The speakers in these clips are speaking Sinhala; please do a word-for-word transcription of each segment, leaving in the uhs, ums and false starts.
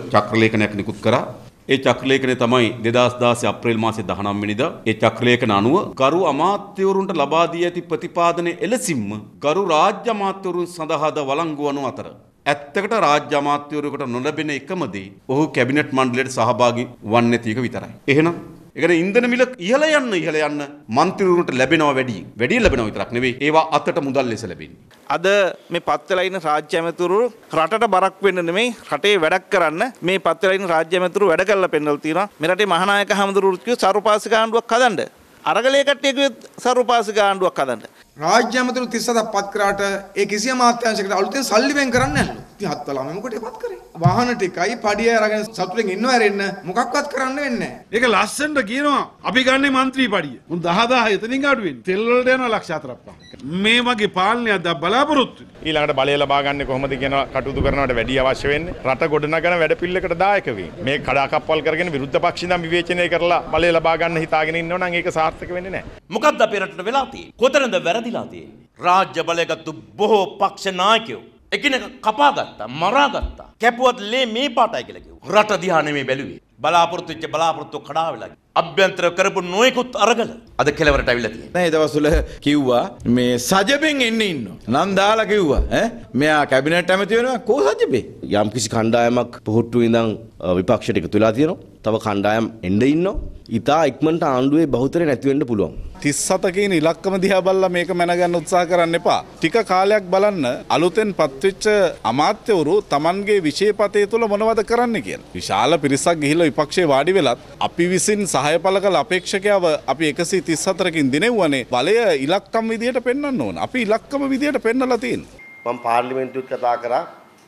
චක්‍රලේඛනයක් නිකුත් කරා. ඒ චක්‍රලේඛනය තමයි දෙදාස් දාසය අප්‍රේල් මාසයේ දහනවය වෙනිදා. ඒ චක්‍රලේඛන අනුව ගරු අමාත්‍යවරුන්ට ලබා දී ඇති ප්‍රතිපාදනයේ එලෙසින්ම ගරු රාජ්‍ය අමාත්‍යවරුන් සඳහාද වළංගු වනු අතර ඇත්තකට රාජ්‍ය අමාත්‍යවරුන්ට නොලැබෙන එකම දේ ඔහු කැබිනට් මණ්ඩලයට සහභාගී වන්නේ නැති එක විතරයි. එහෙනම් ඒ කියන්නේ ඉන්ධන මිල ඉහළ යන්න ඉහළ යන්න മന്ത്രിවරුන්ට ලැබෙනවා වැඩි. වැඩි ලැබෙනවා විතරක් නෙවෙයි ඒවා අතට මුදල් ලෙස ලැබෙන්නේ. අද මේ පත් වෙලා ඉන්න රාජ්‍ය ඇමතිවරු රටට බරක් වෙන්න නෙමෙයි රටේ වැඩක් කරන්න මේ පත් වෙලා ඉන්න රාජ්‍ය ඇමතිවරු වැඩ කරලා පෙන්නලා තියෙනවා. මේ රටේ මහානායක හැමදෙරුත් කිව්ව සර්වපාක්ෂික ආණ්ඩුවක් හදන්න. අරගලයේ කට්ටිය කිව්ව සර්වපාක්ෂික ආණ්ඩුවක් හදන්න. රාජ්‍ය ඇමතිවරු තිස් හතක් පත් කරාට ඒ කිසියම් අමාත්‍යාංශයකට අලුතෙන් සල්ලි වෙන් කරන්නේ නැල්ලු. ඉතින් හත් වලම මොකටද පත් කරේ? වාහන ටිකයි පඩිය අරගෙන සතුටෙන් ඉන්නව ඇරෙන්න මොකක්වත් කරන්න වෙන්නේ නැහැ. ඒක ලස්සනට කියනවා අපි ගන්නේ മന്ത്രി පඩිය. උන් දහදාහ එතනින් අඩු වෙන්නේ. තෙල් වලට යනවා ලක්ෂ හතරක් පහ. මේ වගේ පාලනයක් දැන් බලාපොරොත්තු වෙන්නේ. ඊළඟට බලය ලබා ගන්න කොහොමද කියන කටයුතු කරනවට වැඩි අවශ්‍ය වෙන්නේ. රට ගොඩනගන වැඩපිළිවෙලකට දායක වෙන්නේ. මේ කඩාකප්පල් කරගෙන විරුද්ධ පක්ෂ ඉඳන් විවේචනය කරලා බලය ලබා ගන්න හිතාගෙන ඉන්නව නම් ඒක සාර්ථක වෙන්නේ නැහැ. මොකක්ද අපේ රටට වෙලා තියෙන්නේ? කොතනද වැරදිලා තියෙන්නේ? රාජ්‍ය බලයගත්තු බොහෝ පක්ෂ නායකයෝ එකිනෙක කපා ගත්තා, මරා ගත්තා. කැපුවත් ලේ මේ පාටයි කියලා කිව්වා. රට දිහා නෙමෙයි බැලුවේ. බලාපොරොත්තු වෙච්ච බලාපොරොත්තු කඩා වෙලා. අභ්‍යන්තර කරපු නොයෙකුත් අරගල අද කෙලවරට අවිලා තියෙනවා. නෑ ඒ දවස්වල කිව්වා මේ සජබෙන් එන්න ඉන්නවා. නම් දාලා කිව්වා ඈ මෙයා කැබිනට් ඇමති වෙනවා කෝ සජබේ. යම් කිසි කණ්ඩායමක් පොහොට්ටු ඉඳන් විපක්ෂයට එකතු වෙලා තියෙනවා. තව කණ්ඩායම් එන්න ඉන්නවා. ඉතා ඉක්මනට ආණ්ඩුවේ බහුතරය නැති වෙන්න පුළුවන්. තිස් හත කියන ඉලක්කම දිහා බලලා මේක මැනගන්න උත්සාහ කරන්න එපා. ටික කාලයක් බලන්න අලුතෙන් පත්වෙච්ච අමාත්‍යවරු Tamanගේ විශේෂපතේ තුල මොනවද කරන්න කියලා. විශාල පිරිසක් ගිහිල්ලා විපක්ෂේ වාඩි වෙලත් අපි විසින් සහාය පළ කළ අපේක්ෂකයව අපි එකසිය තිස් හතරකින් දිනෙව්වනේ බලය ඉලක්කම් විදියට පෙන්වන්න ඕන. අපි ඉලක්කම විදියට පෙන්නලා තියෙනවා. මම පාර්ලිමේන්තුවෙත් කතා කරා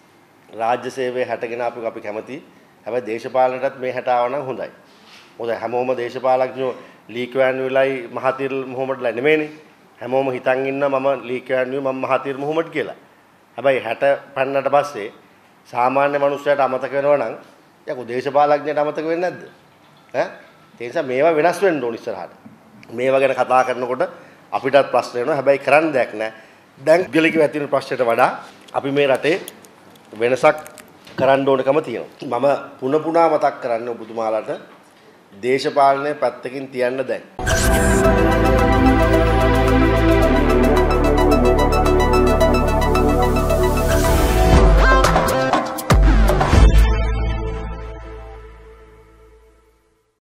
රාජ්‍ය සේවයේ හැටගෙන අපි අපි කැමති. හැබැයි දේශපාලනයටත් මේ හැට ආව නම් හොඳයි. මොකද හැමෝම දේශපාලඥයෝ ලීක්වෑන් වෙලයි මහතිර් මොහොමඩ්ලා නෙමෙයිනේ. හැමෝම හිතන් ඉන්න මම ලීක්වෑන් වෙයි මම මහතිර් මොහොමඩ් කියලා. හැබැයි හැට පන්නට පස්සේ සාමාන්‍ය මනුස්සයට අමතක වෙනවා නම් යකෝ දේශපාලඥයට අමතක වෙන්නේ නැද්ද? ඈ ඒ නිසා මේවා වෙනස් වෙන්න ඕන ඉස්සරහට. මේවා ගැන කතා කරනකොට අපිටත් ප්‍රශ්න වෙනවා. හැබැයි කරන්න දෙයක් නැහැ. දැන් ගලික වැතින ප්‍රශ්නයට වඩා අපි මේ රටේ වෙනසක් කරන්න ඕනකම තියෙනවා. මම පුන පුනා මතක් කරන්න ඔබතුමාලාට දේශපාලනය පැත්තකින් තියන්න දැන්.